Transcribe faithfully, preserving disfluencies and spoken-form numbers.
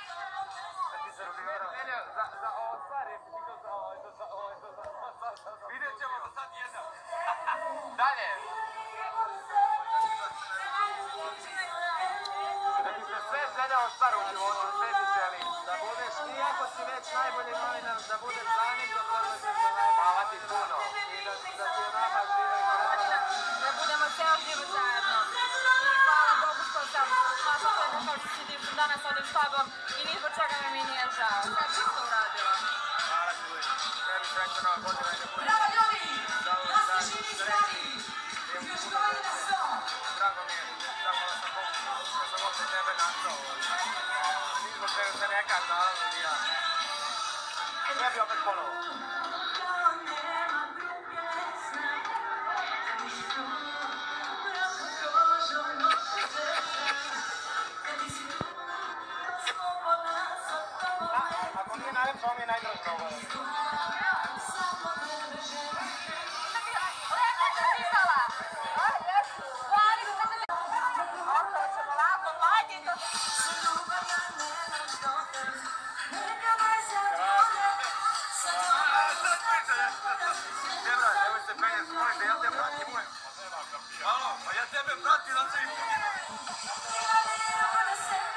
Vidjet ćemo za sad jedan. Dalje. Da bi se sve željao stvar u životu, sve ti želim. Da budeš ti ako si već najbolji novinar, da budeš zanik za prolazim za najbolji. Hvala ti puno. I da, da ti je nama žive i naravno. Da budemo ceo život zajedno. I hvala Bogu što sam našla sebe kao što si danas ovdje s tobom i ni zbog čega mi nije žao. Sve bi što uradila. Hvala ti uvijek. Tebi srećno nova godina i da budeš. Bravo ljudi! Da ste živi zdravi! Uživali na svom! Drago mi je. Drago da sam Bogu što sam ovdje tebe našao. Ni zbog čega se nekad, naravno ni ja. Sve bi opet ponovo. Ako nije najljepša, ovo mi je najdraža ovo. Debra, nemoj se penjeti, molim te, ja te pratim, mojem. Alo, a ja tebe pratim, da se i poginu.